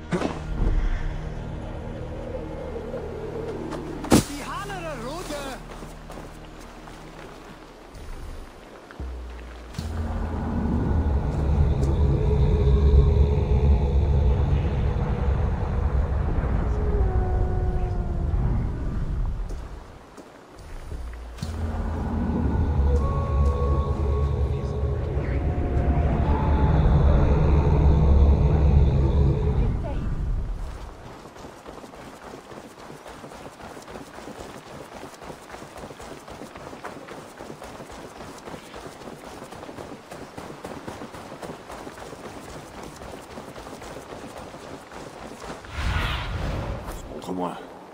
Montre-moi.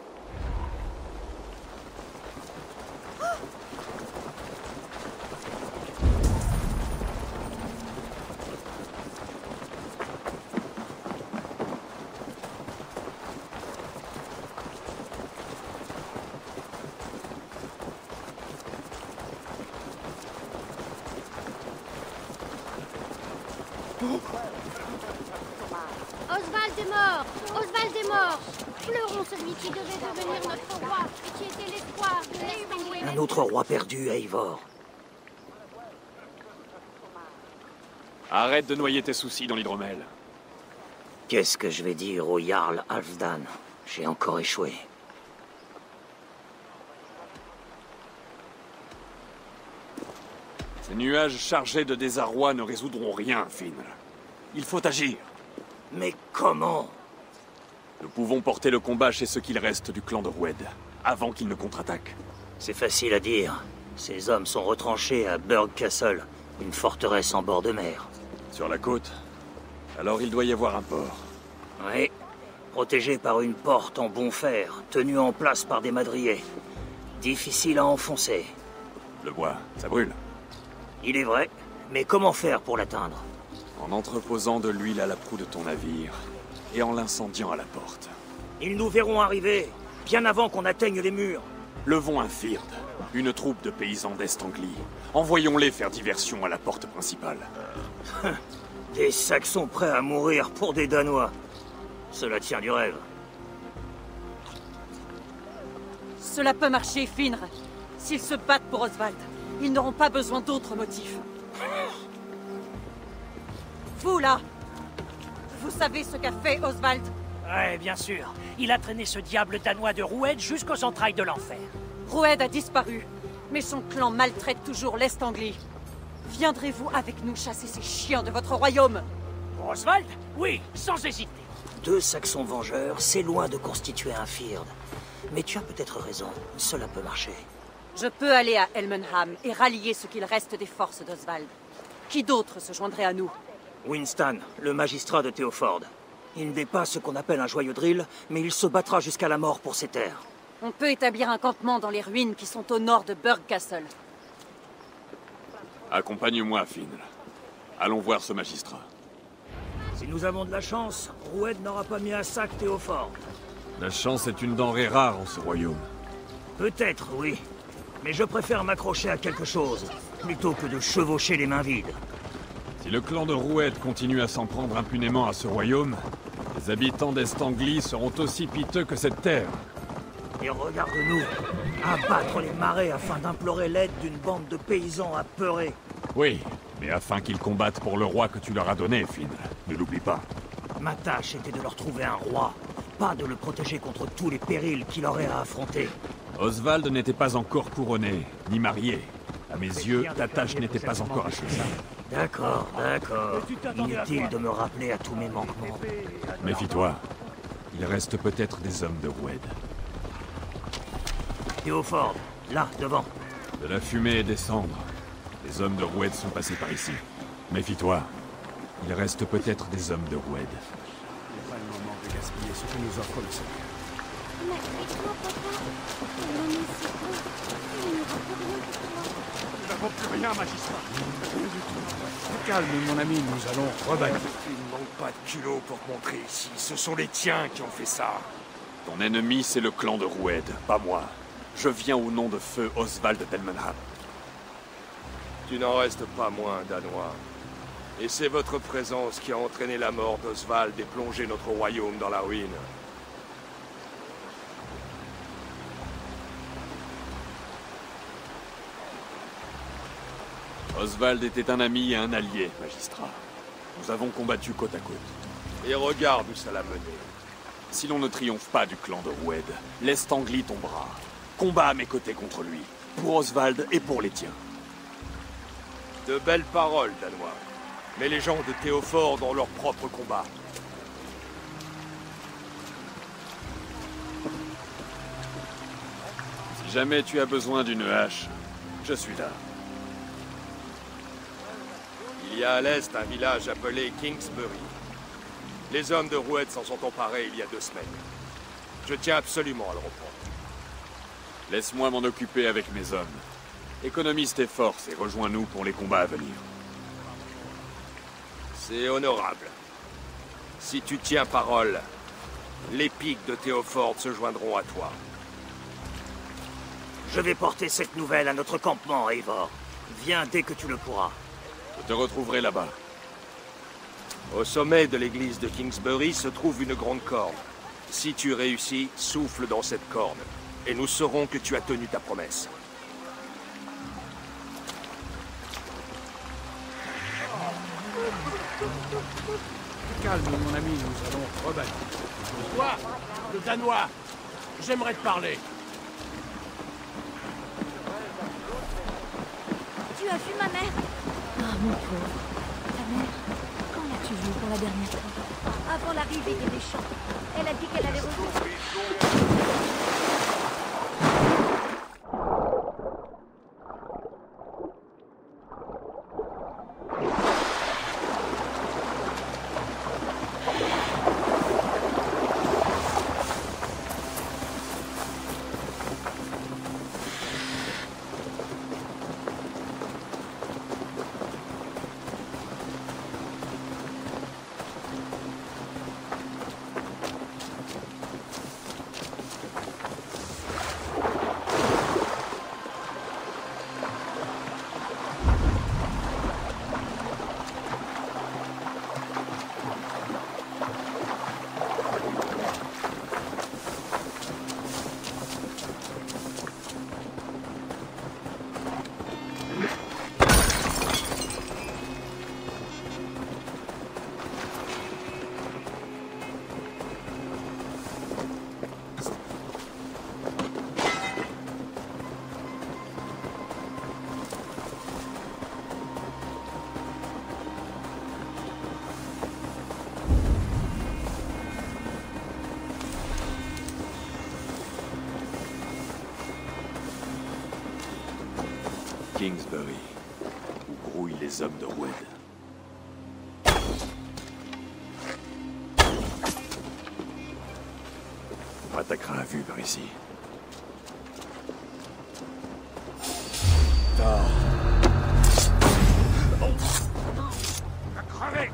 Oswald est mort! Oswald est mort! Pleurons celui qui devait devenir notre roi, et qui était l'espoir de l'Estanglie. Un autre roi perdu à Eivor. Arrête de noyer tes soucis dans l'hydromel. Qu'est-ce que je vais dire au Jarl Halfdan? J'ai encore échoué. Ces nuages chargés de désarroi ne résoudront rien, Finn. Il faut agir. Mais comment? Nous pouvons porter le combat chez ce qu'il reste du clan de Roued, avant qu'il ne contre-attaque. C'est facile à dire. Ces hommes sont retranchés à Burg Castle, une forteresse en bord de mer. Sur la côte? Alors il doit y avoir un port. Oui, protégé par une porte en bon fer, tenue en place par des madriers. Difficile à enfoncer. Le bois, ça brûle. Il est vrai, mais comment faire pour l'atteindre? En entreposant de l'huile à la proue de ton navire, et en l'incendiant à la porte. Ils nous verront arriver, bien avant qu'on atteigne les murs. Levons un Fird, une troupe de paysans d'Estanglie. Envoyons-les faire diversion à la porte principale. Des Saxons prêts à mourir pour des Danois. Cela tient du rêve. Cela peut marcher, Finr. S'ils se battent pour Oswald, ils n'auront pas besoin d'autres motifs. Vous, là, vous savez ce qu'a fait Oswald? Ouais, bien sûr. Il a traîné ce diable danois de Roued jusqu'aux entrailles de l'enfer. Roued a disparu, mais son clan maltraite toujours l'Est-Anglie. Viendrez-vous avec nous chasser ces chiens de votre royaume? Oswald? Oui, sans hésiter. 2 Saxons vengeurs, c'est loin de constituer un Fird. Mais tu as peut-être raison, cela peut marcher. Je peux aller à Elmenham et rallier ce qu'il reste des forces d'Oswald. Qui d'autre se joindrait à nous? Winston, le magistrat de Théophord. Il n'est pas ce qu'on appelle un joyeux drill, mais il se battra jusqu'à la mort pour ses terres. On peut établir un campement dans les ruines qui sont au nord de Burg Castle. Accompagne-moi, Finn. Allons voir ce magistrat. Si nous avons de la chance, Roued n'aura pas mis à sac Théophord. La chance est une denrée rare en ce royaume. Peut-être, oui. Mais je préfère m'accrocher à quelque chose, plutôt que de chevaucher les mains vides. Si le clan de Roued continue à s'en prendre impunément à ce royaume, les habitants d'Estanglie seront aussi piteux que cette terre. Et regarde-nous, abattre les marais afin d'implorer l'aide d'une bande de paysans apeurés. Oui, mais afin qu'ils combattent pour le roi que tu leur as donné, Finn. Ne l'oublie pas. Ma tâche était de leur trouver un roi, pas de le protéger contre tous les périls qu'il aurait à affronter. Oswald n'était pas encore couronné, ni marié. À mes yeux, ta tâche n'était pas encore achevée. D'accord, d'accord. Inutile de me rappeler à tous mes manquements. Méfie-toi. Il reste peut-être des hommes de Roued. Théophord, là, devant. De la fumée et des cendres. Les hommes de Roued sont passés par ici. Méfie-toi. Il reste peut-être des hommes de Roued. C'est pas le moment de gaspiller ce que nous offre le sol. Mais toi, papa, l'on est si gros, il n'y aura plus rien pour toi. Nous n'avons plus rien, magistrat. Rien du tout. Calme, mon ami, nous allons rebâtir. Il ne manque pas de culot pour te montrer ici. Ce sont les tiens qui ont fait ça. Ton ennemi, c'est le clan de Roued, pas moi. Je viens au nom de feu Oswald d'Elmenham. Tu n'en restes pas moins, Danois. Et c'est votre présence qui a entraîné la mort d'Oswald et plongé notre royaume dans la ruine. Oswald était un ami et un allié, magistrat. Nous avons combattu côte à côte. Et regarde où ça l'a mené. Si l'on ne triomphe pas du clan de Roued, l'Estangli tombera. Combat à mes côtés contre lui, pour Oswald et pour les tiens. De belles paroles, Danois. Mais les gens de Théophord ont leur propre combat. Si jamais tu as besoin d'une hache, je suis là. Il y a à l'est un village appelé Kingsbury. Les hommes de Roued s'en sont emparés il y a 2 semaines. Je tiens absolument à le reprendre. Laisse-moi m'en occuper avec mes hommes. Économise tes forces et rejoins-nous pour les combats à venir. C'est honorable. Si tu tiens parole, les piques de Théophord se joindront à toi. Je vais porter cette nouvelle à notre campement, Eivor. Viens dès que tu le pourras. Je te retrouverai là-bas. Au sommet de l'église de Kingsbury se trouve une grande corne. Si tu réussis, souffle dans cette corne, et nous saurons que tu as tenu ta promesse. Calme, mon ami, nous allons rebâtir. Toi, le Danois, j'aimerais te parler. Tu as vu ma mère? Ah, mon pauvre. Ta mère, quand l'as-tu vue pour la dernière fois? Avant l'arrivée des méchants. Elle a dit qu'elle allait revenir. Kingsbury, où grouillent les hommes de Roued. On m'attaquera à vue par ici. Tard. Crevé.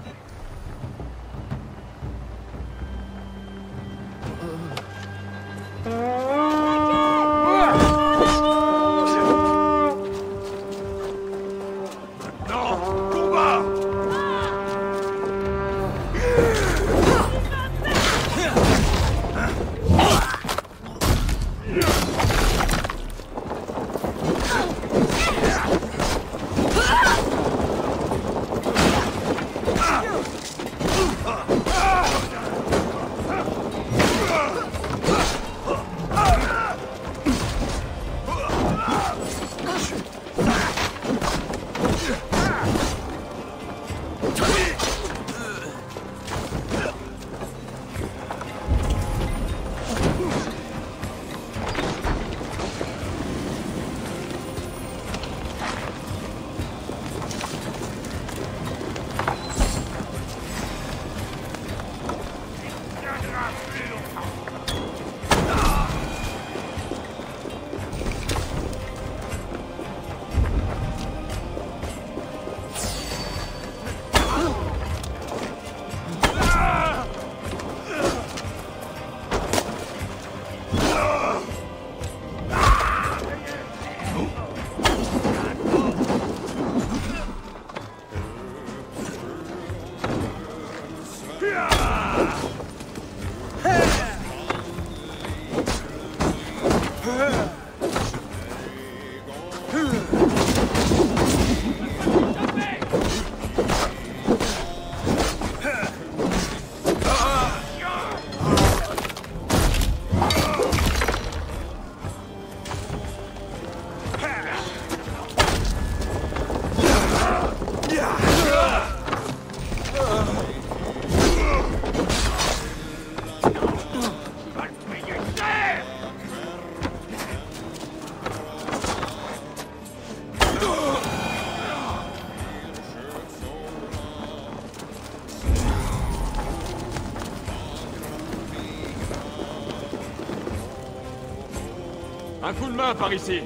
Un coup de main par ici.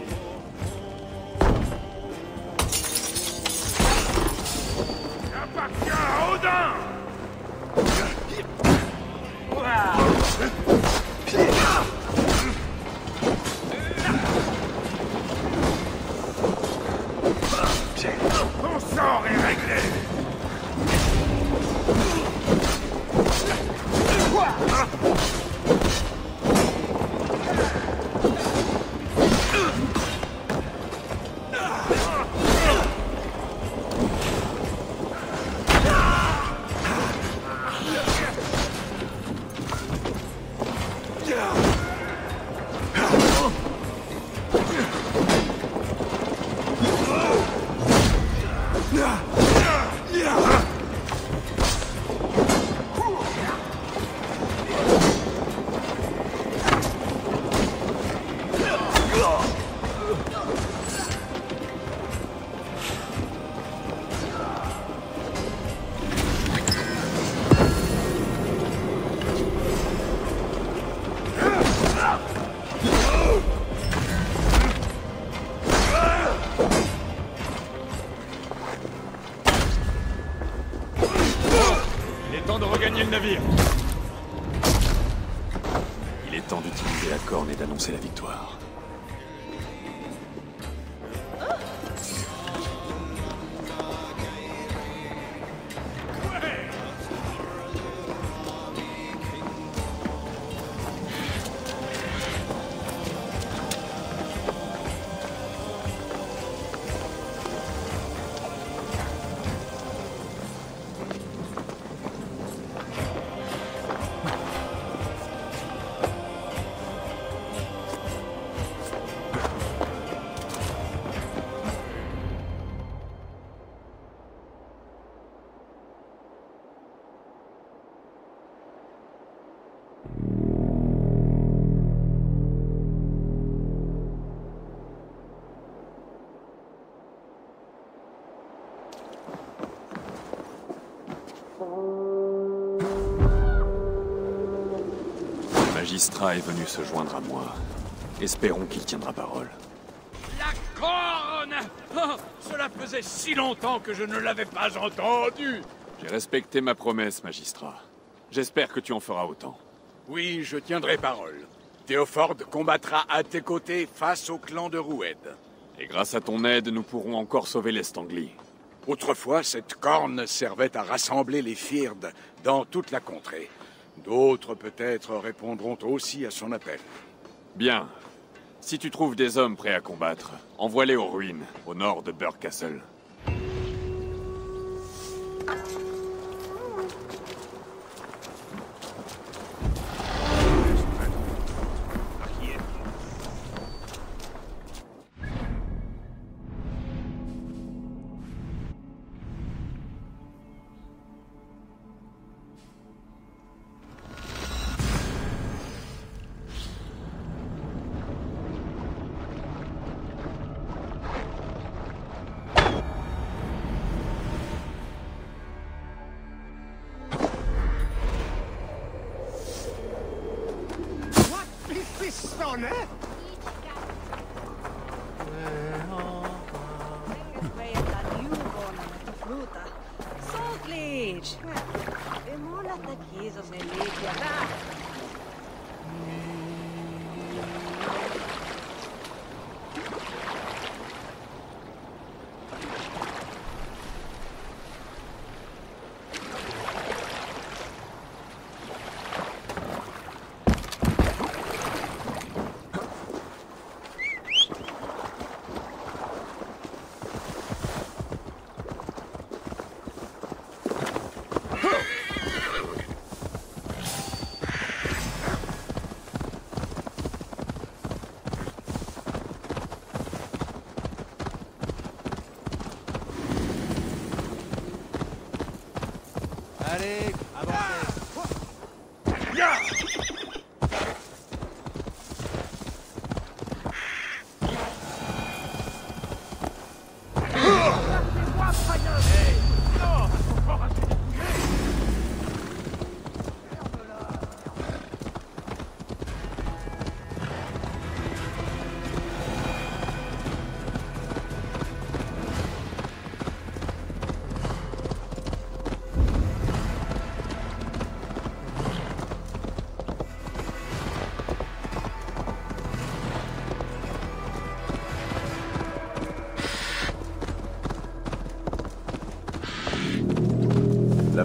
J'appartiens à Odin! Ton sort est réglé! Le navire. Il est temps d'utiliser la corne et d'annoncer la victoire. Le magistrat est venu se joindre à moi. Espérons qu'il tiendra parole. La corne! Oh, cela faisait si longtemps que je ne l'avais pas entendu! J'ai respecté ma promesse, magistrat. J'espère que tu en feras autant. Oui, je tiendrai parole. Théophorde combattra à tes côtés face au clan de Roued. Et grâce à ton aide, nous pourrons encore sauver l'Est Anglie. Autrefois, cette corne servait à rassembler les Fyrdes dans toute la contrée. D'autres, peut-être, répondront aussi à son appel. Bien. Si tu trouves des hommes prêts à combattre, envoie-les aux ruines, au nord de Burgh Castle.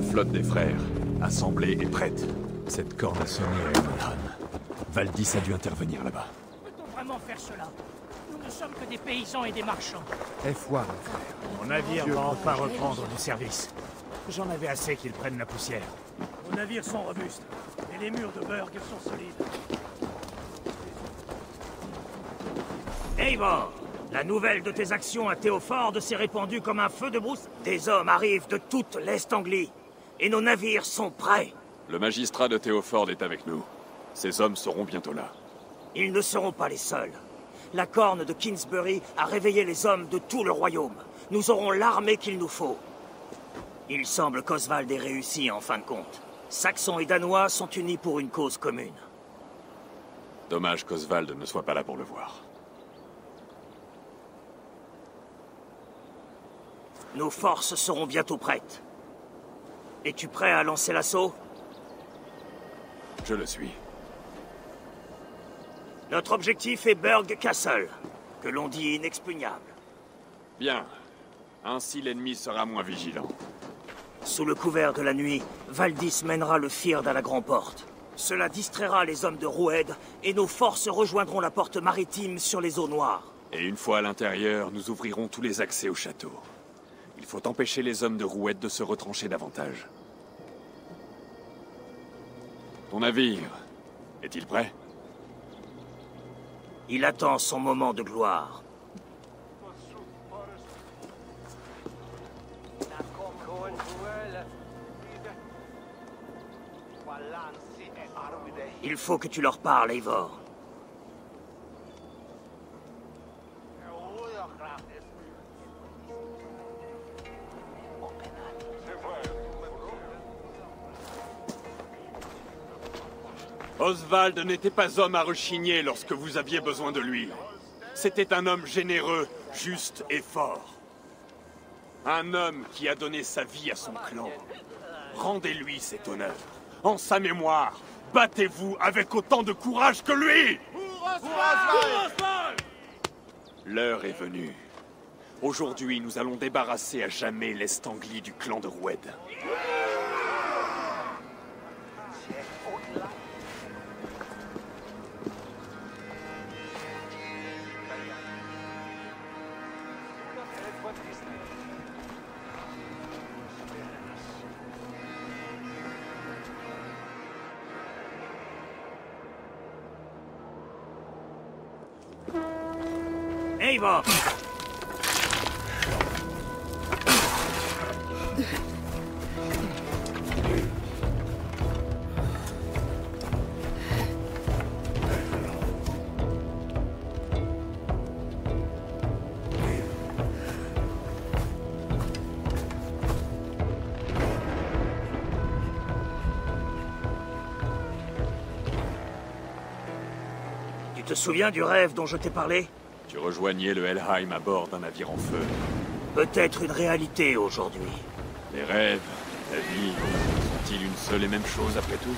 flotte des frères, assemblée et prête. Cette corne a sonné à Evenham. Valdis a dû intervenir là-bas. Peut-on vraiment faire cela? Nous ne sommes que des paysans et des marchands. Aie foi, mon frère. Mon navire va enfin reprendre du service. J'en avais assez qu'ils prennent la poussière. Nos navires sont robustes, et les murs de Burg sont solides. Eivor, la nouvelle de tes actions à Théophorde s'est répandue comme un feu de brousse. Des hommes arrivent de toute l'Est-Anglie, et nos navires sont prêts. Le magistrat de Théophorde est avec nous. Ces hommes seront bientôt là. Ils ne seront pas les seuls. La corne de Kingsbury a réveillé les hommes de tout le royaume. Nous aurons l'armée qu'il nous faut. Il semble qu'Oswald ait réussi en fin de compte. Saxons et Danois sont unis pour une cause commune. Dommage qu'Oswald ne soit pas là pour le voir. Nos forces seront bientôt prêtes. Es-tu prêt à lancer l'assaut? Je le suis. Notre objectif est Burg Castle, que l'on dit inexpugnable. Bien. Ainsi l'ennemi sera moins vigilant. Sous le couvert de la nuit, Valdis mènera le Fyrd à la Grand-Porte. Cela distraira les hommes de Roued, et nos forces rejoindront la porte maritime sur les eaux noires. Et une fois à l'intérieur, nous ouvrirons tous les accès au château. Il faut empêcher les hommes de Roued de se retrancher davantage. Ton navire, est-il prêt? Il attend son moment de gloire. Il faut que tu leur parles, Eivor. Oswald n'était pas homme à rechigner lorsque vous aviez besoin de lui. C'était un homme généreux, juste et fort. Un homme qui a donné sa vie à son clan. Rendez-lui cet honneur. En sa mémoire, battez-vous avec autant de courage que lui! L'heure est venue. Aujourd'hui, nous allons débarrasser à jamais l'Est-Anglie du clan de Roued. Eivor! Tu te souviens du rêve dont je t'ai parlé? Tu rejoignais le Helheim à bord d'un navire en feu. Peut-être une réalité aujourd'hui. Les rêves, la vie, sont-ils une seule et même chose après tout?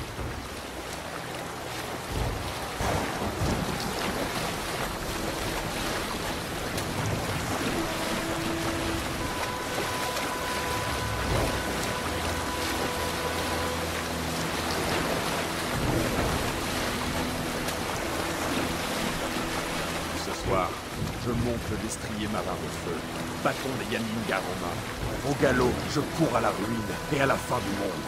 Je monte le destrier marin au feu, bâton des Yanningar en main. Au galop, je cours à la ruine et à la fin du monde.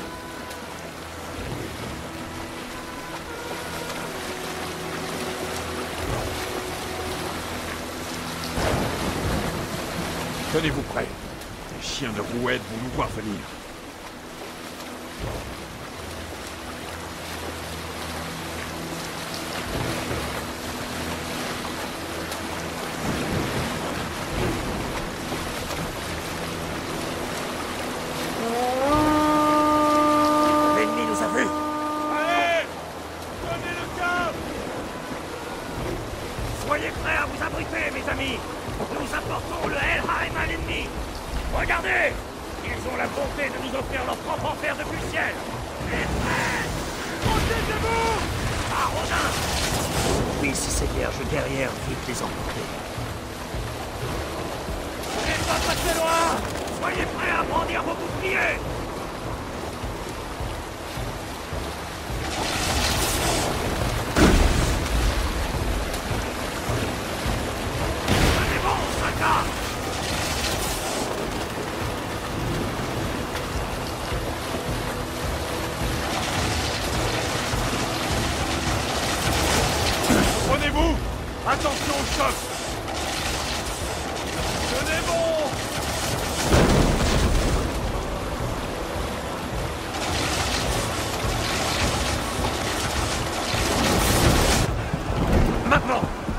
Tenez-vous prêts. Les chiens de Roued vont nous voir venir. Soyez prêts à vous abriter, mes amis. Nous apportons le Helheim à l'ennemi. Regardez, ils ont la bonté de nous offrir leur propre enfer depuis le ciel. Les frères, protégez-vous! Ah, Rodin! Oui, si ces vierges guerrières vite les emporter. N'êtes pas passé loin! Soyez prêts à brandir vos boucliers! Dépêchez-vous! Attention au choc! Tenez bon! Maintenant!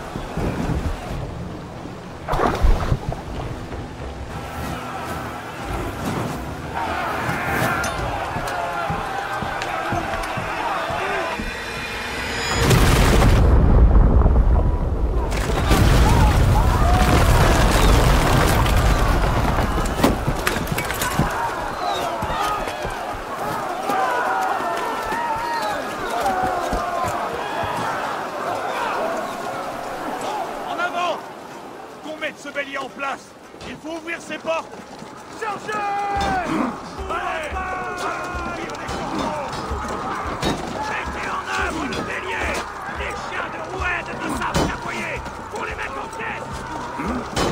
En avant! Qu'on mette ce bélier en place! Il faut ouvrir ces portes! Chargez! Allez! Mettez en œuvre le bélier! Les chiens de rouette ne savent qu'aboyer! Pour les mettre en pièces!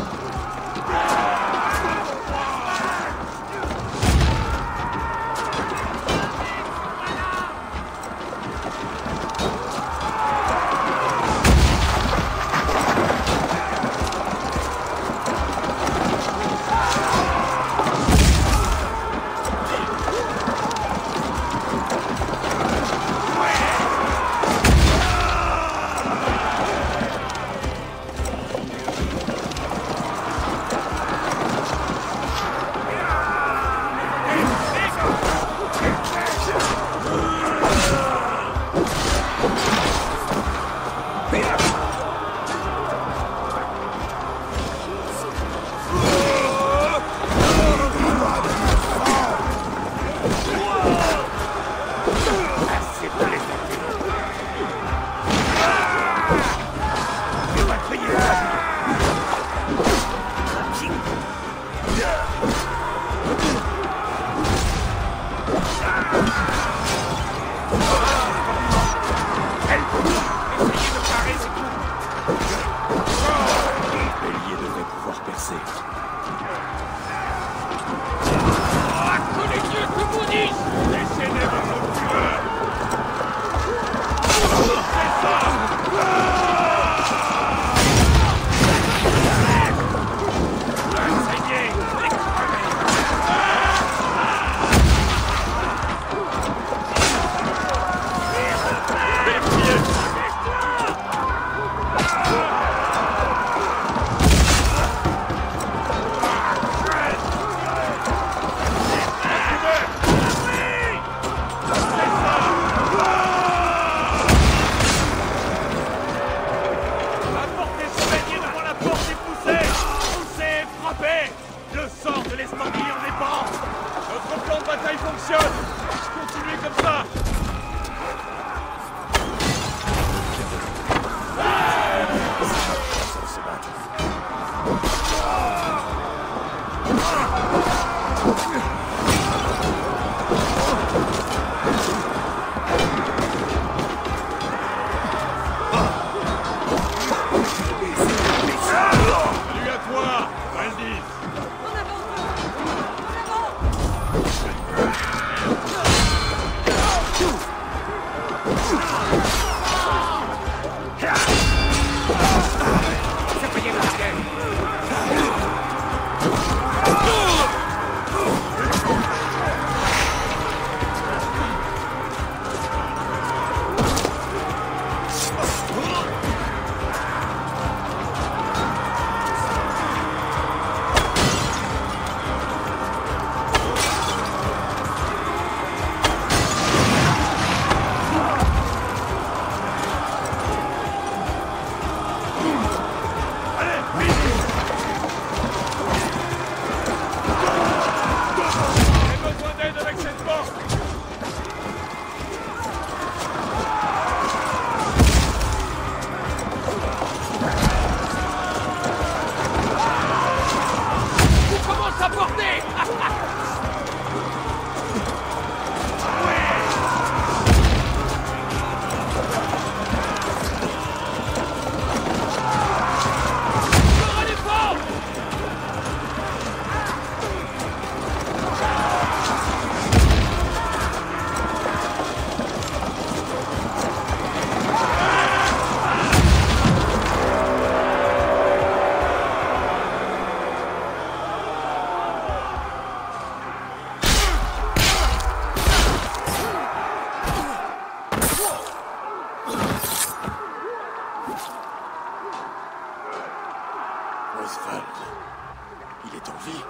Oswald, il est en vie.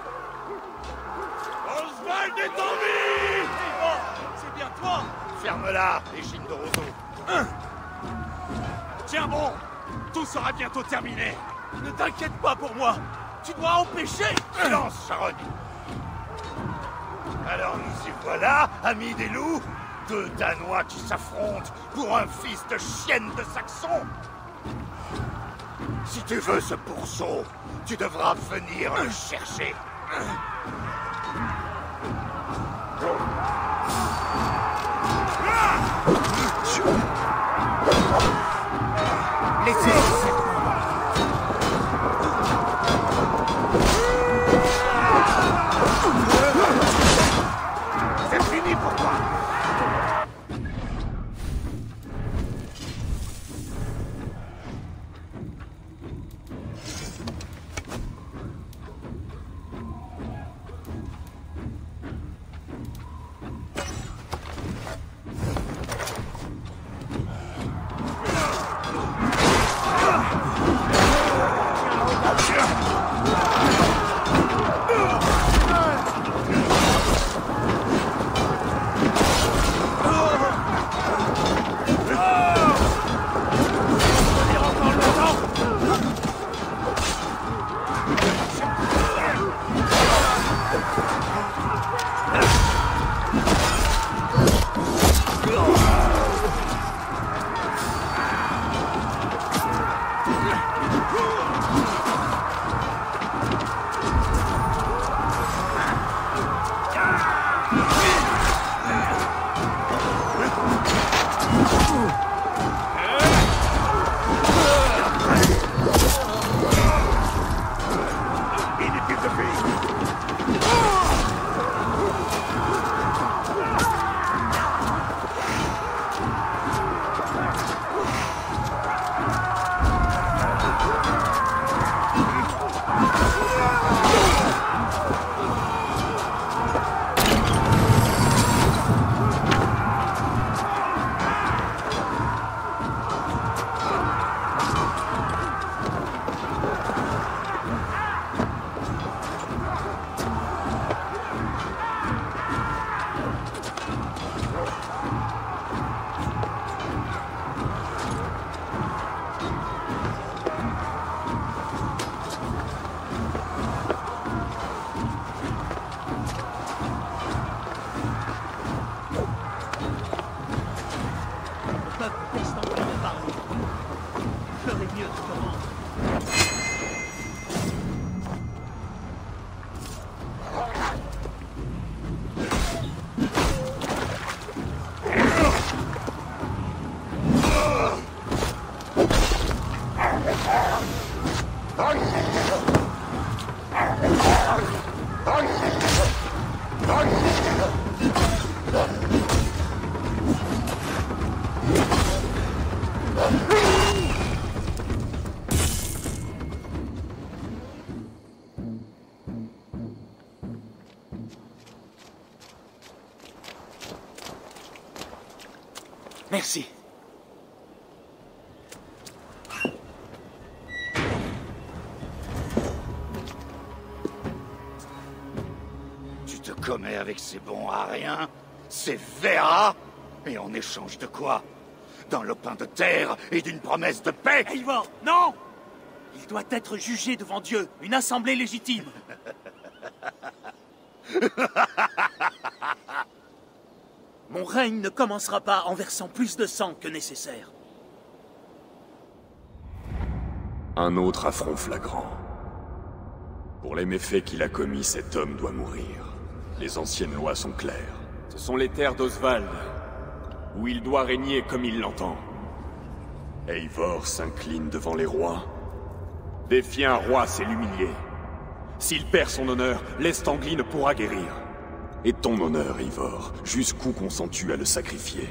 Oswald est en vie! C'est bien toi! Ferme-la, Égine de Roseau. Tiens bon, tout sera bientôt terminé. Ne t'inquiète pas pour moi. Tu dois empêcher. Silence, Charogne. Alors nous y voilà, amis des loups. Deux Danois qui s'affrontent pour un fils de chienne de Saxon. Si tu veux ce pourceau, tu devras venir le chercher. Laissez-le. C'est fini pour toi. Merci. Tu te commets avec ces bons à rien, ces verras, et en échange de quoi? D'un lopin de terre et d'une promesse de paix? Eivor, non! Il doit être jugé devant Dieu, une assemblée légitime. Mon règne ne commencera pas en versant plus de sang que nécessaire. Un autre affront flagrant. Pour les méfaits qu'il a commis, cet homme doit mourir. Les anciennes lois sont claires. Ce sont les terres d'Oswald, où il doit régner comme il l'entend. Eivor s'incline devant les rois. Défier un roi, c'est l'humilier. S'il perd son honneur, l'Estanglie ne pourra guérir. Et ton honneur, Eivor, jusqu'où consens-tu à le sacrifier?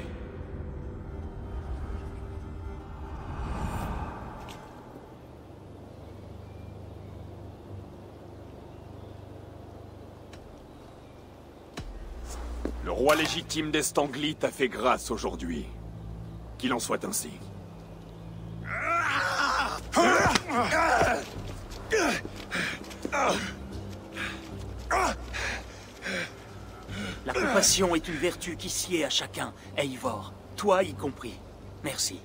Le roi légitime d'Estanglie t'a fait grâce aujourd'hui. Qu'il en soit ainsi. La compassion est une vertu qui sied à chacun, Eivor. Toi y compris. Merci.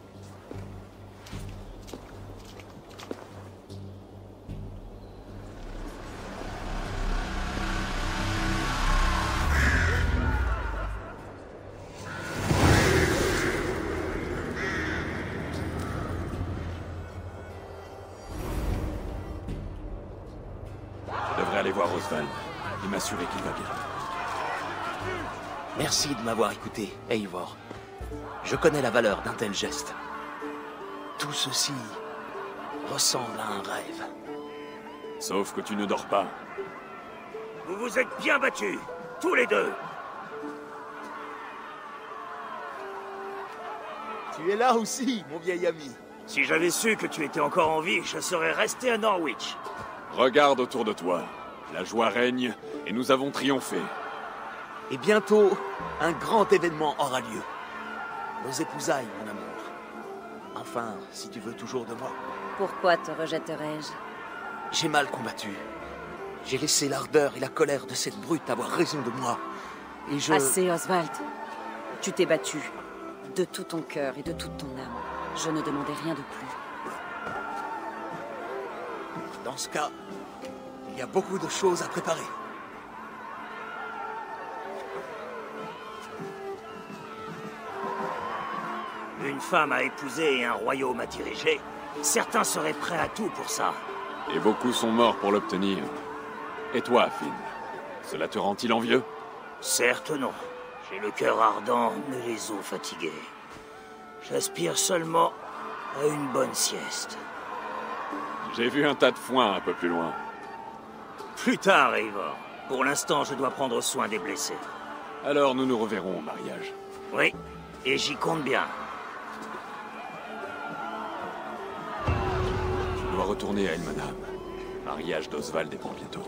Je devrais aller voir Oswald et m'assurer qu'il va bien. Merci de m'avoir écouté, Eivor. Je connais la valeur d'un tel geste. Tout ceci ressemble à un rêve. Sauf que tu ne dors pas. Vous vous êtes bien battus, tous les deux. Tu es là aussi, mon vieil ami. Si j'avais su que tu étais encore en vie, je serais resté à Norwich. Regarde autour de toi. La joie règne et nous avons triomphé. Et bientôt, un grand événement aura lieu. Nos épousailles, mon amour. Enfin, si tu veux toujours de moi. Pourquoi te rejetterais-je? J'ai mal combattu. J'ai laissé l'ardeur et la colère de cette brute avoir raison de moi. Et je... Assez, Oswald. Tu t'es battu. De tout ton cœur et de toute ton âme. Je ne demandais rien de plus. Dans ce cas, il y a beaucoup de choses à préparer. Une femme à épouser et un royaume à diriger. Certains seraient prêts à tout pour ça. Et beaucoup sont morts pour l'obtenir. Et toi, Finn, cela te rend-il envieux? Certes non. J'ai le cœur ardent, mais les os fatigués. J'aspire seulement à une bonne sieste. J'ai vu un tas de foin un peu plus loin. Plus tard, Eivor. Pour l'instant, je dois prendre soin des blessés. Alors nous nous reverrons au mariage. Oui, et j'y compte bien. Je dois retourner à Elmenham. Mariage d'Oswald est pour bientôt.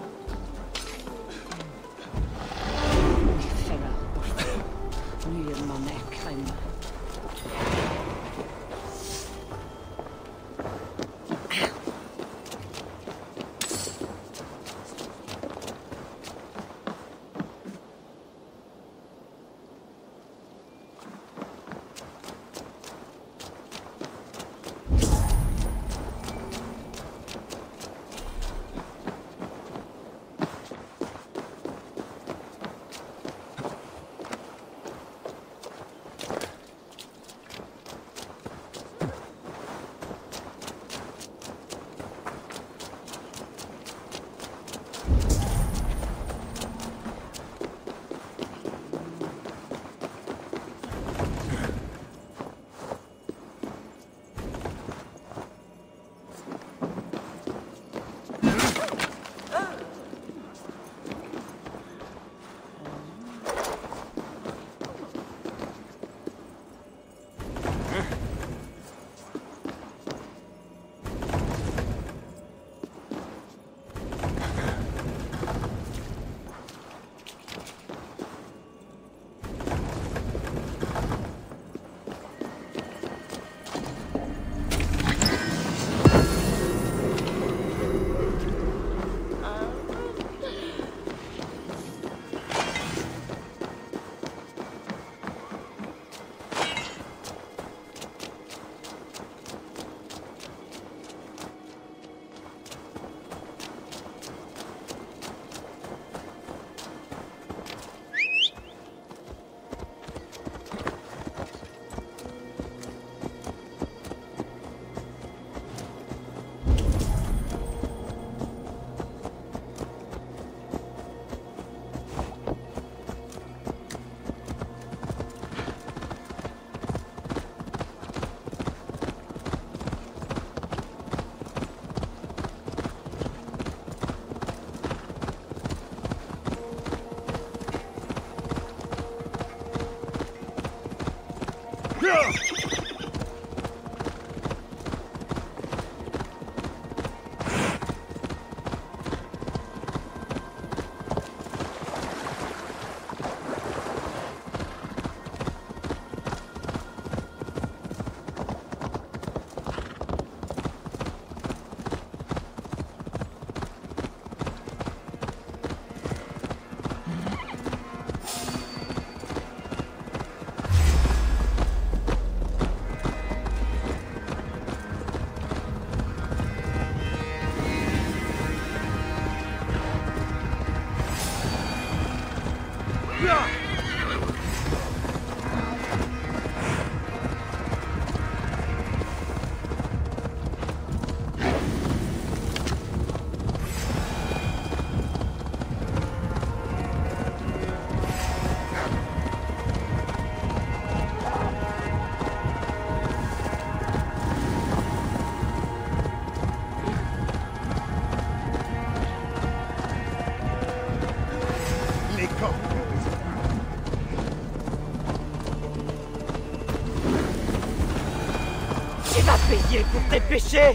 payer pour tes péchés!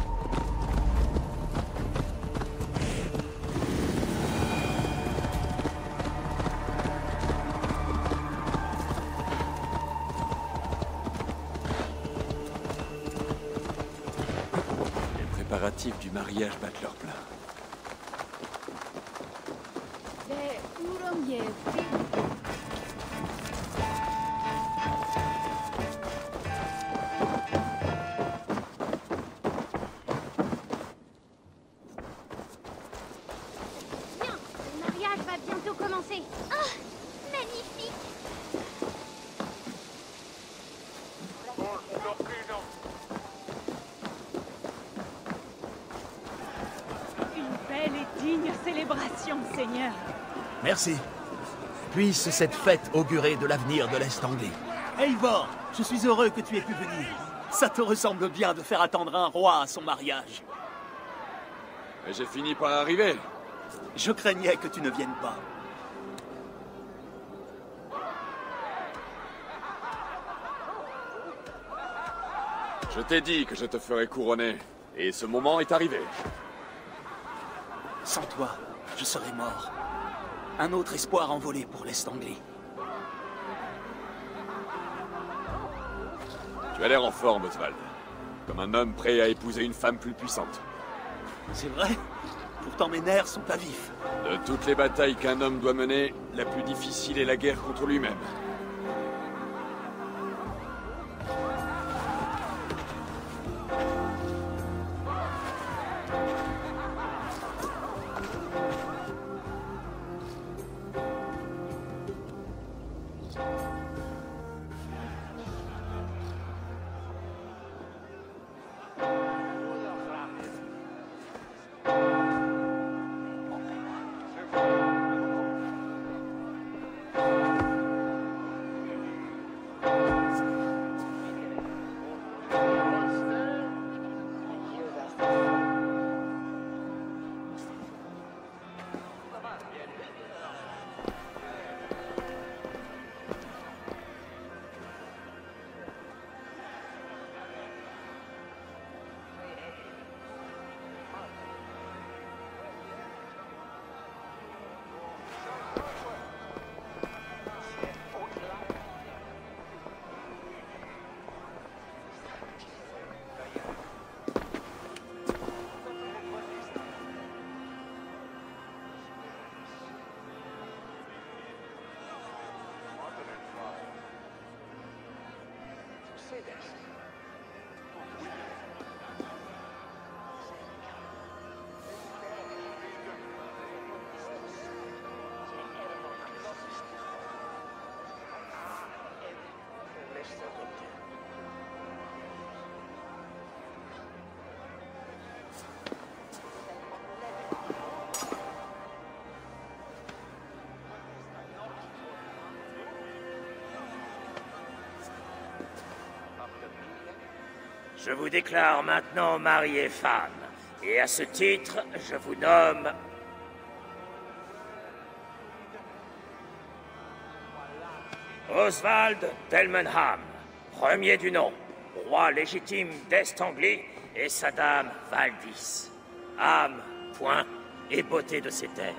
Les préparatifs du mariage battent leur plein. Bien, le mariage va bientôt commencer. Ah, magnifique! Une belle et digne célébration, Seigneur. Merci. Puisse cette fête augurer de l'avenir de l'Est anglais. Eivor, je suis heureux que tu aies pu venir. Ça te ressemble bien de faire attendre un roi à son mariage. Mais j'ai fini par arriver. Je craignais que tu ne viennes pas. Je t'ai dit que je te ferais couronner. Et ce moment est arrivé. Sans toi, je serais mort. Un autre espoir envolé pour l'Est anglais. Tu as l'air en forme, Oswald. Comme un homme prêt à épouser une femme plus puissante. C'est vrai? Pourtant mes nerfs sont à vif. De toutes les batailles qu'un homme doit mener, la plus difficile est la guerre contre lui-même. Je vous déclare maintenant mari et femme. Et à ce titre, je vous nomme... Oswald Delmenham, premier du nom, roi légitime d'Est-Anglie, et sa dame Valdis, âme, point et beauté de ses terres.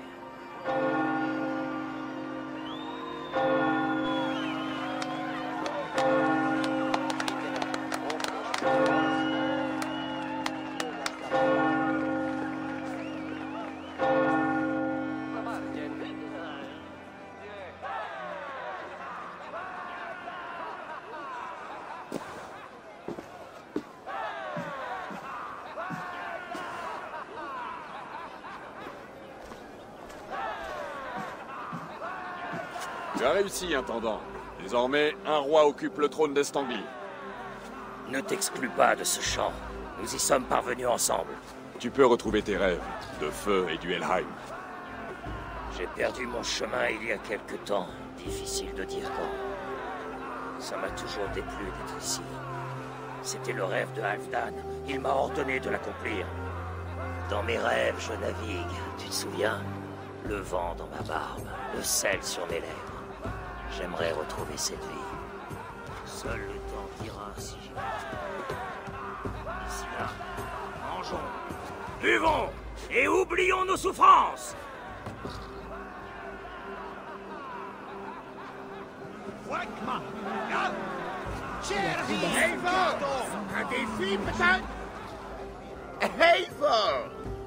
Tu as réussi, intendant. Désormais, un roi occupe le trône d'Est-Anglie. Ne t'exclus pas de ce champ. Nous y sommes parvenus ensemble. Tu peux retrouver tes rêves, de feu et du Helheim. J'ai perdu mon chemin il y a quelque temps. Difficile de dire quand. Ça m'a toujours déplu d'être ici. C'était le rêve de Halfdan. Il m'a ordonné de l'accomplir. Dans mes rêves, je navigue. Tu te souviens? Le vent dans ma barbe, le sel sur mes lèvres. J'aimerais retrouver cette vie. Seul le temps dira si j'y vais. Buvons et oublions nos souffrances. Eivor! Un défi, peut-être? Eivor!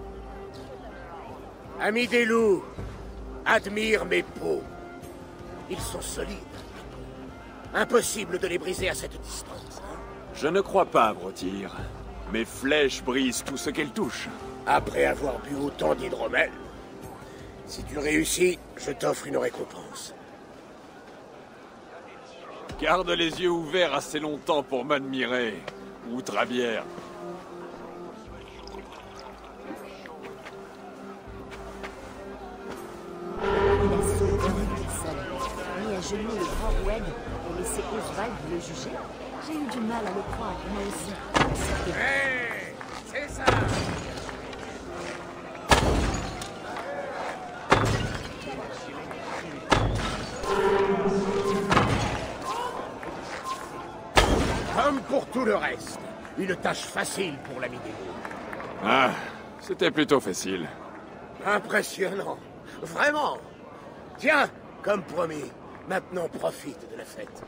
Ami des loups, admire mes peaux. Ils sont solides. Impossible de les briser à cette distance. Je ne crois pas, Brotir. Mes flèches brisent tout ce qu'elles touchent. Après avoir bu autant d'hydromel, si tu réussis, je t'offre une récompense. Garde les yeux ouverts assez longtemps pour m'admirer, Outrabière. Il a sauté mis à genoux le grand Rouen et laissé Oswald le juger. J'ai eu du mal à le croire, moi aussi. Hé, c'est ça! Comme pour tout le reste, une tâche facile pour l'ami des loups. Ah, c'était plutôt facile. Impressionnant, vraiment. Tiens, comme promis, maintenant profite de la fête.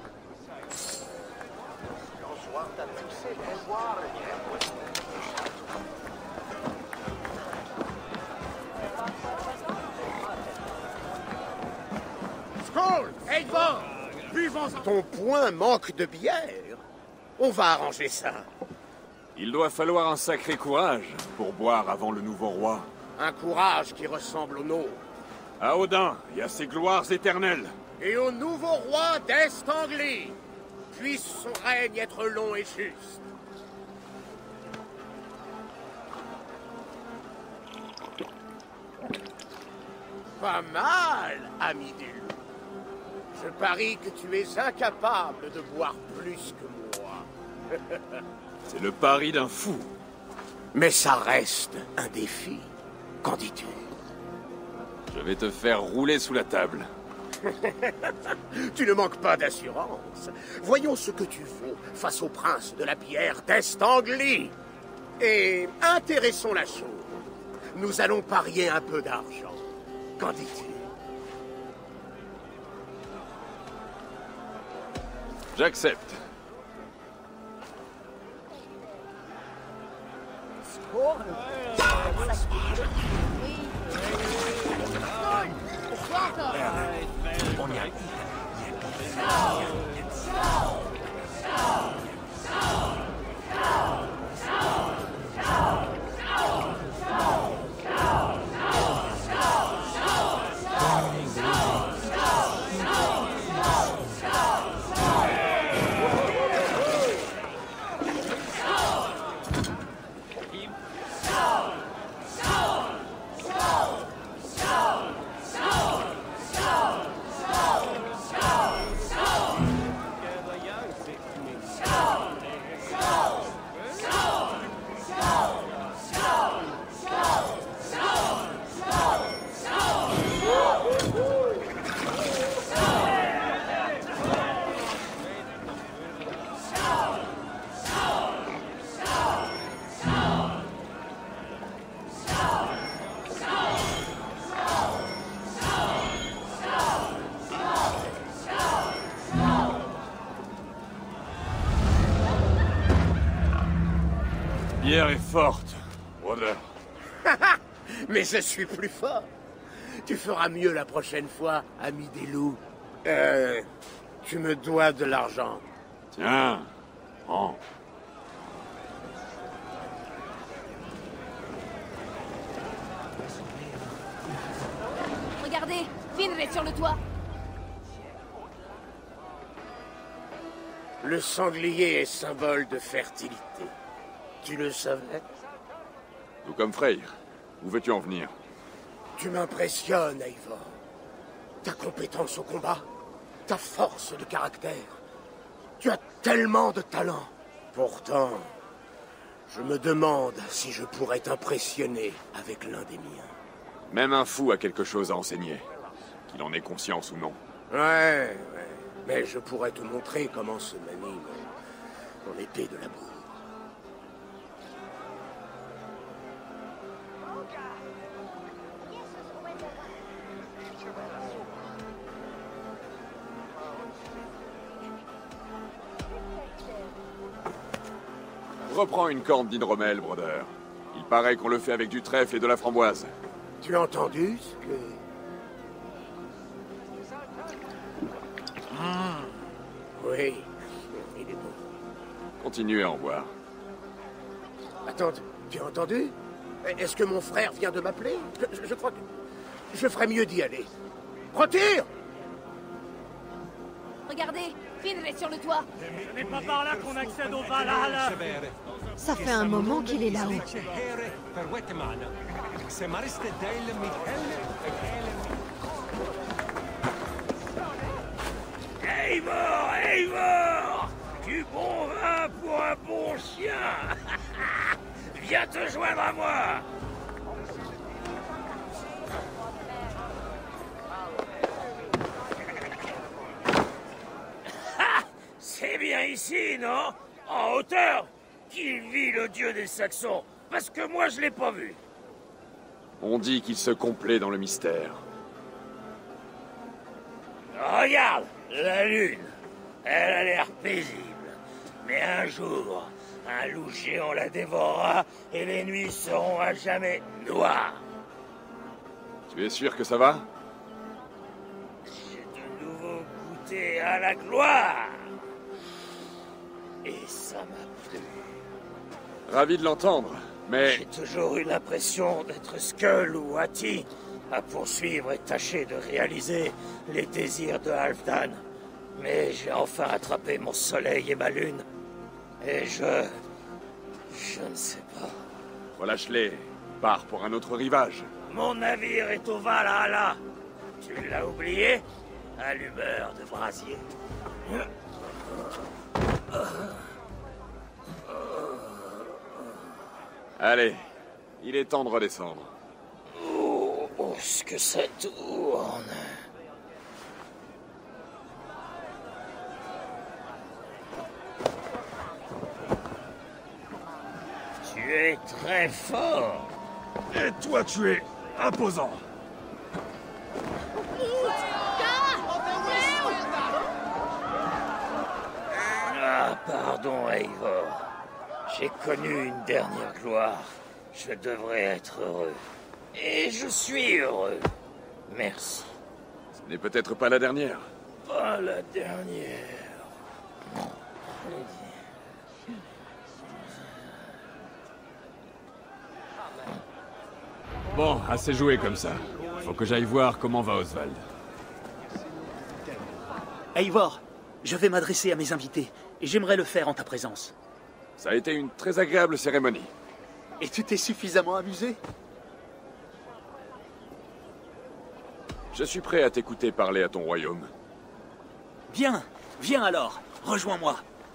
Skål, Eivor! Buvons. Ton poing manque de bière. On va arranger ça. Il doit falloir un sacré courage pour boire avant le nouveau roi. Un courage qui ressemble au nôtre. À Odin et à ses gloires éternelles. Et au nouveau roi d'Est Anglie. Puisse son règne être long et juste. Pas mal, ami des loups. Je parie que tu es incapable de boire plus que moi. C'est le pari d'un fou. Mais ça reste un défi. Qu'en dis-tu? Je vais te faire rouler sous la table. Tu ne manques pas d'assurance. Voyons ce que tu vaux face au prince de la bière d'Est Anglie. Et intéressons la chose. Nous allons parier un peu d'argent. Qu'en dis-tu? J'accepte. On y arrive. Bière est forte, Water. Mais je suis plus fort. Tu feras mieux la prochaine fois, ami des loups. Tu me dois de l'argent. Tiens, prends. Regardez, Finrod est sur le toit. Le sanglier est symbole de fertilité. Tu le savais? Tout comme Freyr. Où veux-tu en venir? Tu m'impressionnes, Eivor. Ta compétence au combat, ta force de caractère. Tu as tellement de talent. Pourtant, je me demande si je pourrais t'impressionner avec l'un des miens. Même un fou a quelque chose à enseigner. Qu'il en ait conscience ou non. Ouais. Mais je pourrais te montrer comment se manie mon épée de l'amour. reprends une corne d'hydromel, brother. Il paraît qu'on le fait avec du trèfle et de la framboise. Tu as entendu ce que... Oui, il est bon. Continuez à en boire. Attends, tu as entendu? Est-ce que mon frère vient de m'appeler? Je crois que... Je ferais mieux d'y aller. Retire! Regardez, Finn est sur le toit. Ce n'est pas par là qu'on accède au Valhalla. Ça fait un moment qu'il est là-haut. Eivor, Eivor! Du bon vin pour un bon chien. Viens te joindre à moi. C'est bien ici, non? En hauteur? Qu'il vit le dieu des Saxons? Parce que moi, je l'ai pas vu. On dit qu'il se complaît dans le mystère. Regarde, la lune. Elle a l'air paisible. Mais un jour, un loup géant la dévorera et les nuits seront à jamais noires. Tu es sûr que ça va? J'ai de nouveau goûté à la gloire. Et ça m'a plu. Ravi de l'entendre, mais... J'ai toujours eu l'impression d'être Skull ou Hati, à poursuivre et tâcher de réaliser les désirs de Halfdan. Mais j'ai enfin attrapé mon soleil et ma lune. Et je ne sais pas. Relâche-les. Pars pour un autre rivage. Mon navire est au Valhalla. Tu l'as oublié? Allumeur de brasier. Allez, il est temps de redescendre. Oh, ce que ça tourne. Tu es très fort. Et toi, tu es imposant. Ah, pardon, Eivor. J'ai connu une dernière gloire. Je devrais être heureux. Et je suis heureux. Merci. Ce n'est peut-être pas la dernière. Pas la dernière. Bon, assez joué comme ça. Faut que j'aille voir comment va Oswald. Eivor, je vais m'adresser à mes invités, et j'aimerais le faire en ta présence. Ça a été une très agréable cérémonie. Et tu t'es suffisamment amusé? Je suis prêt à t'écouter parler à ton royaume. Bien, viens alors, rejoins-moi.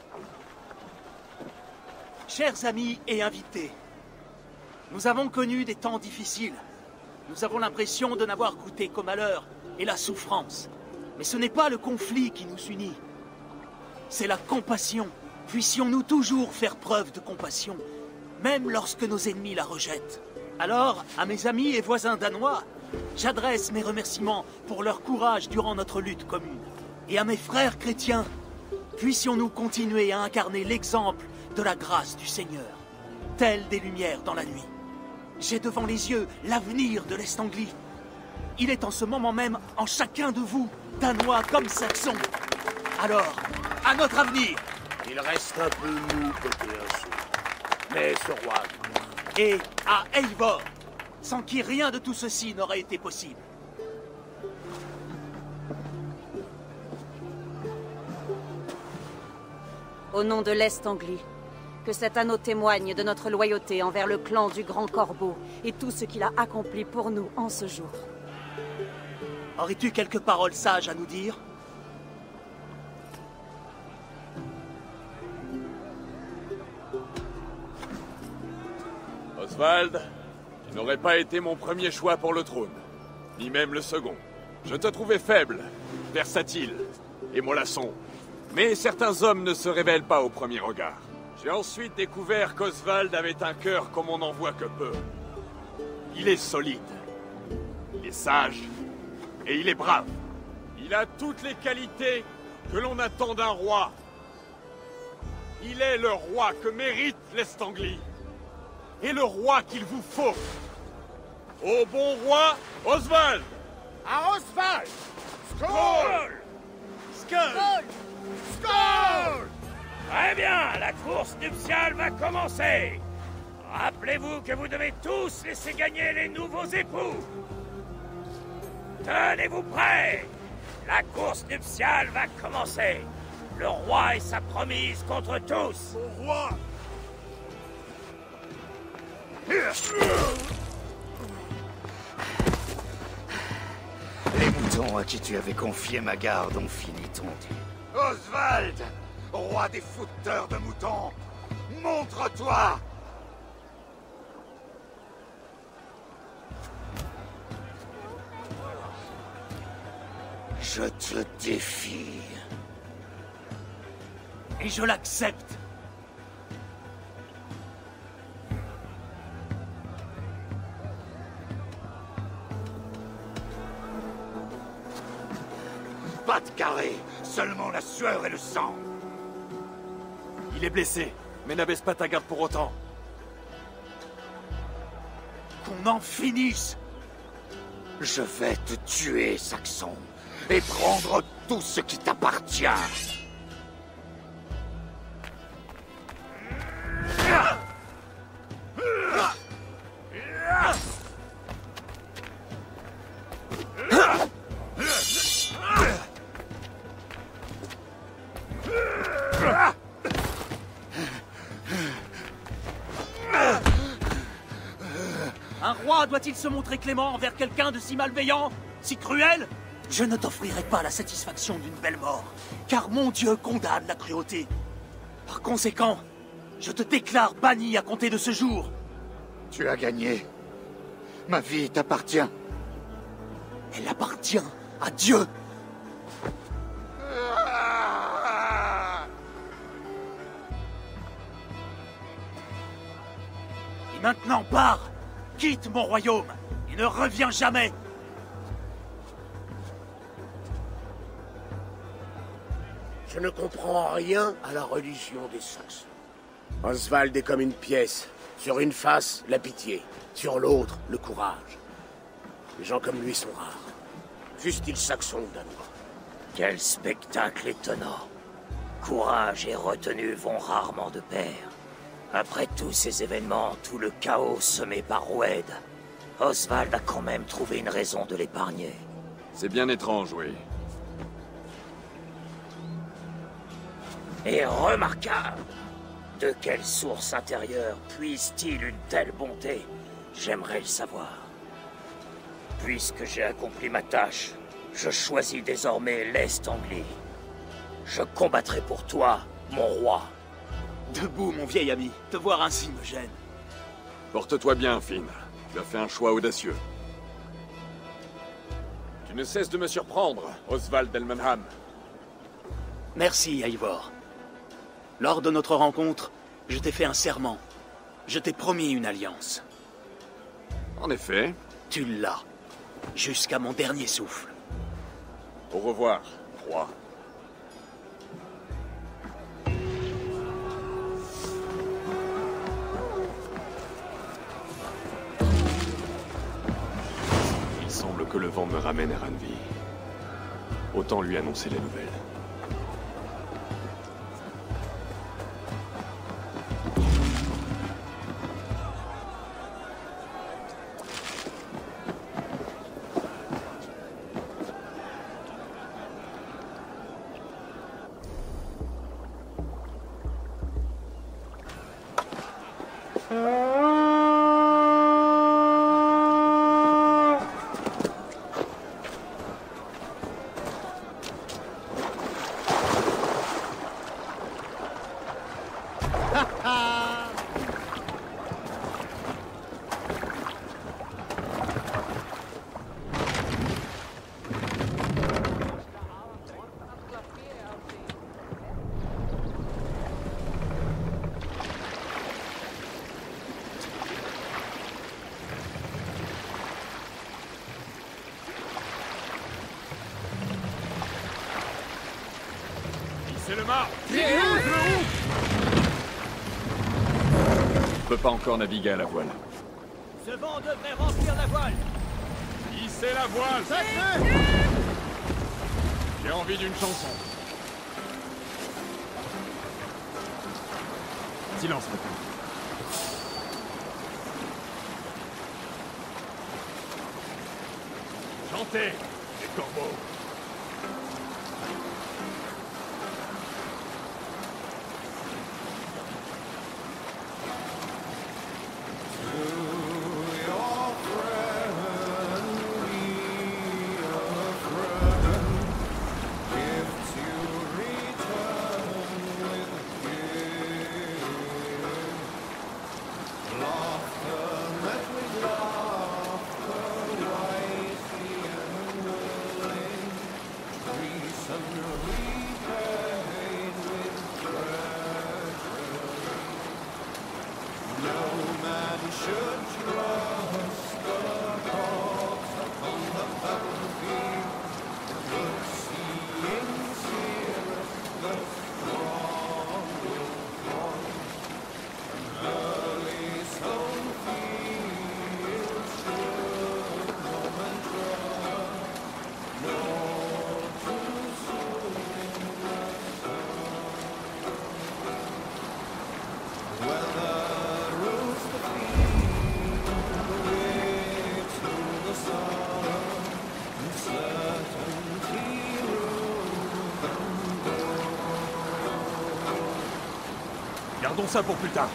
Chers amis et invités, nous avons connu des temps difficiles. Nous avons l'impression de n'avoir goûté qu'au malheur et la souffrance. Mais ce n'est pas le conflit qui nous unit. C'est la compassion. Puissions-nous toujours faire preuve de compassion, même lorsque nos ennemis la rejettent. Alors, à mes amis et voisins danois, j'adresse mes remerciements pour leur courage durant notre lutte commune. Et à mes frères chrétiens, puissions-nous continuer à incarner l'exemple de la grâce du Seigneur, telle des lumières dans la nuit. J'ai devant les yeux l'avenir de l'Est Anglie. Il est en ce moment même en chacun de vous, Danois comme Saxons. Alors, à notre avenir! Il reste un peu mou côté insu. Mais ce roi... Et à Eivor, sans qui rien de tout ceci n'aurait été possible. Au nom de l'Est Anglie, que cet anneau témoigne de notre loyauté envers le clan du Grand Corbeau et tout ce qu'il a accompli pour nous en ce jour. Aurais-tu quelques paroles sages à nous dire? Oswald, tu n'aurais pas été mon premier choix pour le trône, ni même le second. Je te trouvais faible, versatile et mollasson. Mais certains hommes ne se révèlent pas au premier regard. J'ai ensuite découvert qu'Oswald avait un cœur comme on n'en voit que peu. Il est solide, il est sage et il est brave. Il a toutes les qualités que l'on attend d'un roi. Il est le roi que mérite l'Estanglie. Et le roi qu'il vous faut. Au bon roi, Oswald! À Oswald! Skål! Skål! Skål! Très bien, la course nuptiale va commencer. Rappelez-vous que vous devez tous laisser gagner les nouveaux époux. Tenez-vous prêts. La course nuptiale va commencer. Le roi et sa promise contre tous. Mon roi! Les moutons à qui tu avais confié ma garde ont fini tondus. Oswald, roi des fouteurs de moutons, montre-toi! Je te défie. Et je l'accepte. Pas de carré, seulement la sueur et le sang. Il est blessé, mais n'abaisse pas ta garde pour autant. Qu'on en finisse. Je vais te tuer, Saxon, et prendre tout ce qui t'appartient. Un roi doit-il se montrer clément envers quelqu'un de si malveillant, si cruel? Je ne t'offrirai pas la satisfaction d'une belle mort, car mon Dieu condamne la cruauté. Par conséquent, je te déclare banni à compter de ce jour. Tu as gagné. Ma vie t'appartient. Elle appartient à Dieu. Et maintenant, pars! Quitte mon royaume et ne reviens jamais! Je ne comprends rien à la religion des Saxons. Oswald est comme une pièce. Sur une face, la pitié. Sur l'autre, le courage. Les gens comme lui sont rares. Fussent-ils saxons d'amour. Quel spectacle étonnant. Courage et retenue vont rarement de pair. Après tous ces événements, tout le chaos semé par Roued, Oswald a quand même trouvé une raison de l'épargner. C'est bien étrange, oui. Et remarquable. De quelle source intérieure puise-t-il une telle bonté? J'aimerais le savoir. Puisque j'ai accompli ma tâche, je choisis désormais l'Est-Anglie. Je combattrai pour toi, mon roi. Debout, mon vieil ami. Te voir ainsi me gêne. Porte-toi bien, Finn. Tu as fait un choix audacieux. Tu ne cesses de me surprendre, Oswald d'Elmenham. Merci, Eivor. Lors de notre rencontre, je t'ai fait un serment. Je t'ai promis une alliance. En effet. Tu l'as. Jusqu'à mon dernier souffle. Au revoir, roi. Il semble que le vent me ramène à Ranvi. Autant lui annoncer la nouvelle. C'est le mât! Le peut pas encore naviguer à la voile. Ce vent devrait remplir la voile. Hissez la voile! J'ai envie d'une chanson. Silence maintenant. Chantez, les corbeaux. Gardons ça pour plus tard.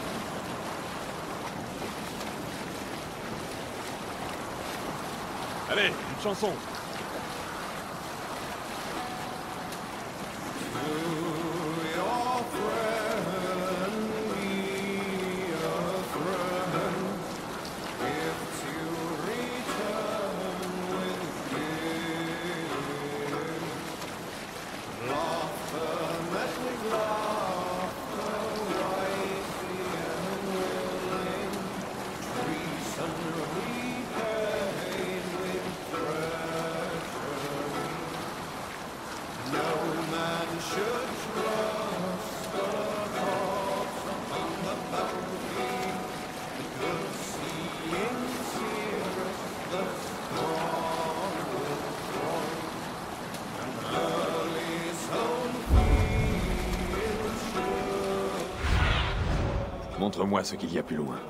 Allez, une chanson. Montre-moi ce qu'il y a plus loin.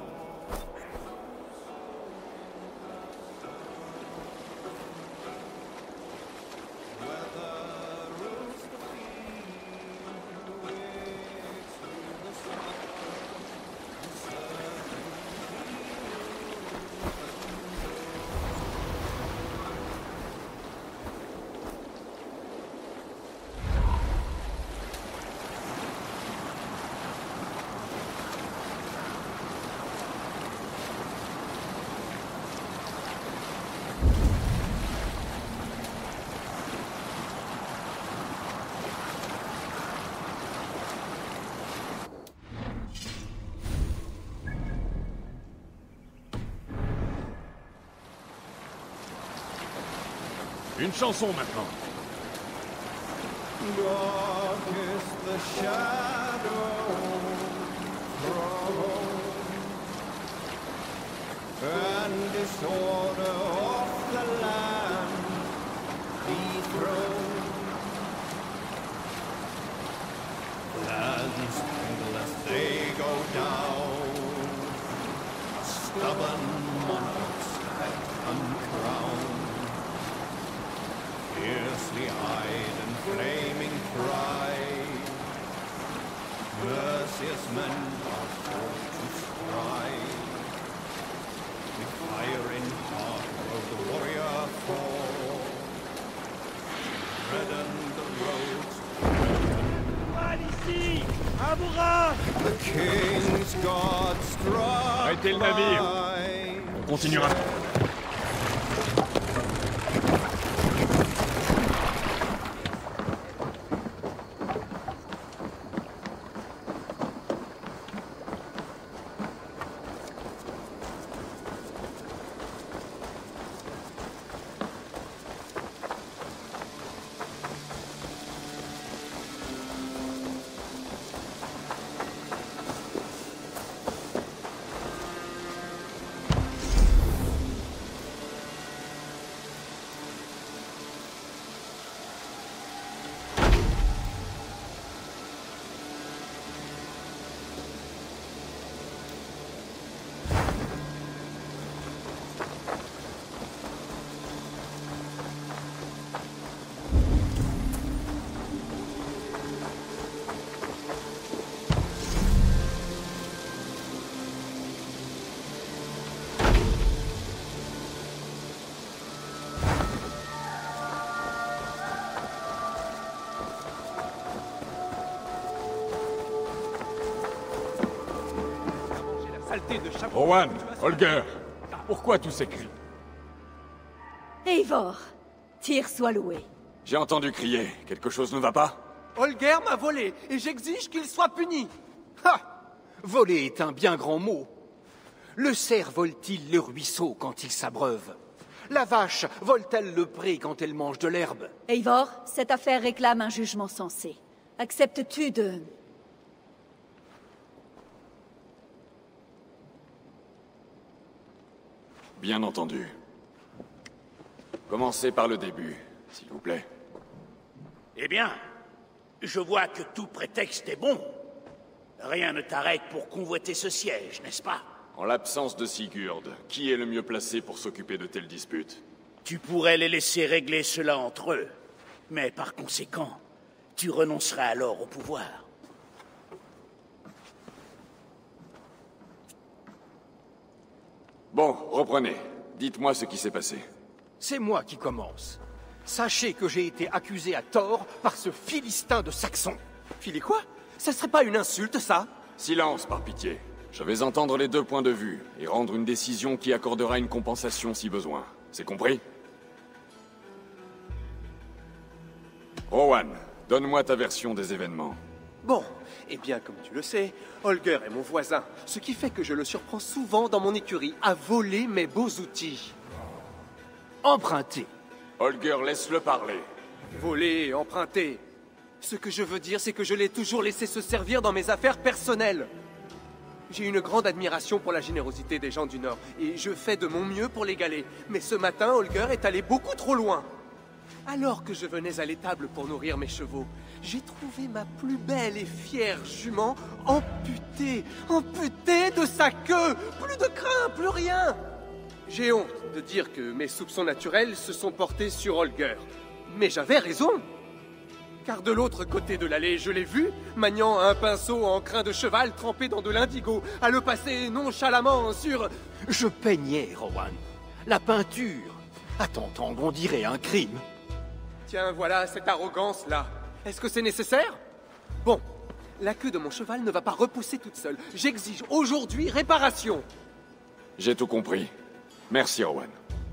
Une chanson maintenant. Dark is the shadow and disorder of the land dethroned. Lands tremble as they go down. Stubborn monarchs uncrowned. Fiercely eyed and flaming pride, merciless men are forced to strive. With fire in heart will the warrior fall, redden the roads. Mal ici! À vos rangs! The king's God struck. Arrêtez le navire. On continuera. saleté de chapeau. Rowan, Holger, pourquoi tous ces cris? Eivor, Tyr soit loué. J'ai entendu crier. Quelque chose ne va pas? Holger m'a volé, et j'exige qu'il soit puni. Ha! Voler est un bien grand mot. Le cerf vole-t-il le ruisseau quand il s'abreuve? La vache vole-t-elle le pré quand elle mange de l'herbe? Eivor, cette affaire réclame un jugement sensé. Acceptes-tu de... Bien entendu. Commencez par le début, s'il vous plaît. Eh bien, je vois que tout prétexte est bon. Rien ne t'arrête pour convoiter ce siège, n'est-ce pas? En l'absence de Sigurd, qui est le mieux placé pour s'occuper de telles disputes? Tu pourrais les laisser régler cela entre eux. Mais par conséquent, tu renoncerais alors au pouvoir. Bon, reprenez. Dites-moi ce qui s'est passé. C'est moi qui commence. Sachez que j'ai été accusé à tort par ce Philistin de Saxon. Philly quoi? Ça serait pas une insulte, ça? Silence, par pitié. Je vais entendre les deux points de vue et rendre une décision qui accordera une compensation si besoin. C'est compris? Rowan, donne-moi ta version des événements. Bon, eh bien, comme tu le sais, Holger est mon voisin, ce qui fait que je le surprends souvent dans mon écurie à voler mes beaux outils. Emprunter. Holger, laisse-le parler. Voler, emprunter. Ce que je veux dire, c'est que je l'ai toujours laissé se servir dans mes affaires personnelles. J'ai une grande admiration pour la générosité des gens du Nord, et je fais de mon mieux pour l'égaler. Mais ce matin, Holger est allé beaucoup trop loin. Alors que je venais à l'étable pour nourrir mes chevaux, j'ai trouvé ma plus belle et fière jument amputée de sa queue. Plus de crin, plus rien. J'ai honte de dire que mes soupçons naturels se sont portés sur Holger. Mais j'avais raison. Car de l'autre côté de l'allée, je l'ai vu, maniant un pinceau en crin de cheval trempé dans de l'indigo, à le passer nonchalamment sur... Je peignais, Rowan. La peinture. À t'entendre, on dirait un crime. Tiens, voilà cette arrogance-là. Est-ce que c'est nécessaire? Bon, la queue de mon cheval ne va pas repousser toute seule. J'exige aujourd'hui réparation. J'ai tout compris. Merci, Rowan.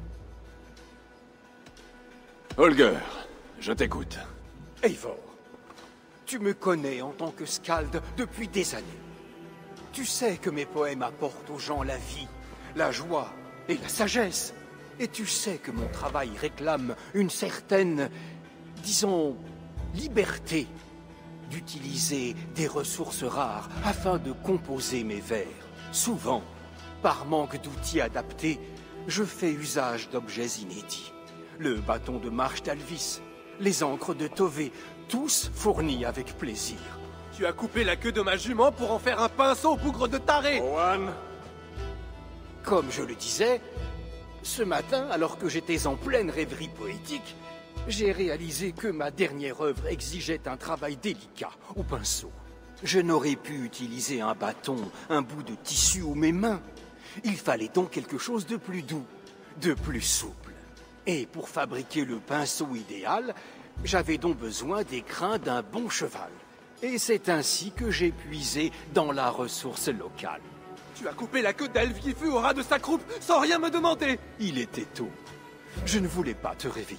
Holger, je t'écoute. Eivor, tu me connais en tant que skald depuis des années. Tu sais que mes poèmes apportent aux gens la vie, la joie et la sagesse. Et tu sais que mon travail réclame une certaine, disons, liberté d'utiliser des ressources rares afin de composer mes vers. Souvent, par manque d'outils adaptés, je fais usage d'objets inédits. Le bâton de marche d'Alvis, les encres de Tové, tous fournis avec plaisir. Tu as coupé la queue de ma jument pour en faire un pinceau au bougre de taré. Rowan. Comme je le disais, ce matin, alors que j'étais en pleine rêverie poétique, j'ai réalisé que ma dernière œuvre exigeait un travail délicat au pinceau. Je n'aurais pu utiliser un bâton, un bout de tissu ou mes mains. Il fallait donc quelque chose de plus doux, de plus souple. Et pour fabriquer le pinceau idéal, j'avais donc besoin des crins d'un bon cheval. Et c'est ainsi que j'ai puisé dans la ressource locale. Tu as coupé la queue d'Elfgifu au ras de sa croupe sans rien me demander. Il était tôt. Je ne voulais pas te réveiller.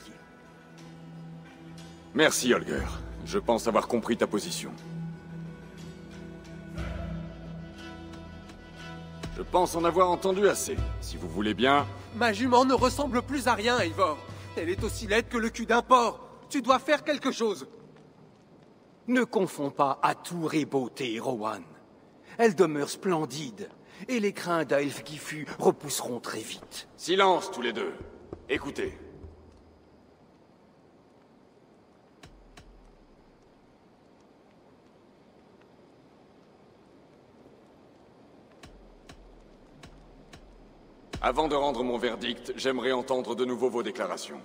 Merci, Holger. Je pense avoir compris ta position. Je pense en avoir entendu assez. Si vous voulez bien... Ma jument ne ressemble plus à rien, Eivor. Elle est aussi laide que le cul d'un porc. Tu dois faire quelque chose. Ne confonds pas atour et beauté, Rowan. Elle demeure splendide, et les crins d'Aelfgifu repousseront très vite. Silence, tous les deux. Écoutez. Avant de rendre mon verdict, j'aimerais entendre de nouveau vos déclarations.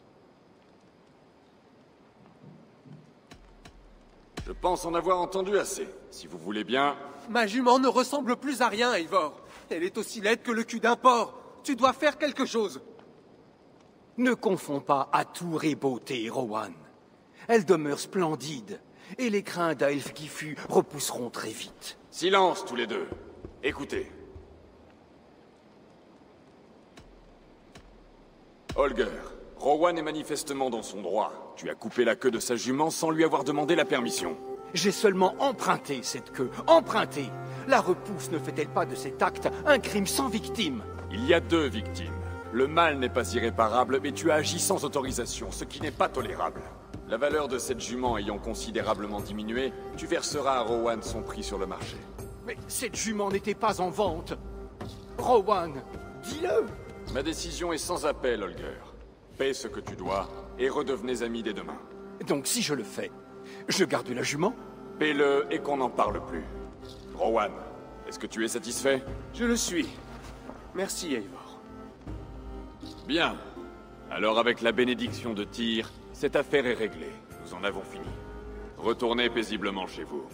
Je pense en avoir entendu assez. Si vous voulez bien... Ma jument ne ressemble plus à rien, Eivor. Elle est aussi laide que le cul d'un porc. Tu dois faire quelque chose. Ne confonds pas atour et beauté, Rowan. Elle demeure splendide, et les crins d'Aelfgifu repousseront très vite. Silence, tous les deux. Écoutez. Holger, Rowan est manifestement dans son droit. Tu as coupé la queue de sa jument sans lui avoir demandé la permission. J'ai seulement emprunté cette queue. Emprunté. La repousse ne fait-elle pas de cet acte un crime sans victime? Il y a 2 victimes. Le mal n'est pas irréparable, mais tu as agi sans autorisation, ce qui n'est pas tolérable. La valeur de cette jument ayant considérablement diminué, tu verseras à Rowan son prix sur le marché. Mais cette jument n'était pas en vente. Rowan, dis-le. Ma décision est sans appel, Holger. Paie ce que tu dois, et redevenez amis dès demain. Donc si je le fais, je garde la jument? Paie-le et qu'on n'en parle plus. Rowan, est-ce que tu es satisfait? Je le suis. Merci, Eivor. Bien. Alors avec la bénédiction de Tyr, cette affaire est réglée. Nous en avons fini. Retournez paisiblement chez vous.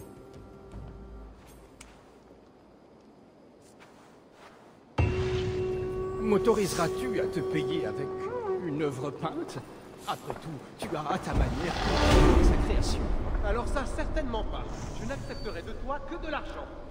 M'autoriseras-tu à te payer avec une œuvre peinte? Après tout, tu as à ta manière sa création. Alors ça, certainement pas. Je n'accepterai de toi que de l'argent.